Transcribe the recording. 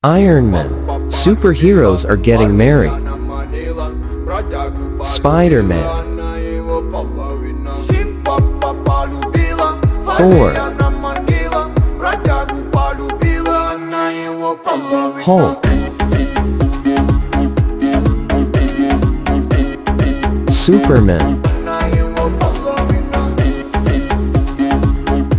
Iron Man. Superheroes are getting married. Spider-Man. Thor. Hulk. Superman.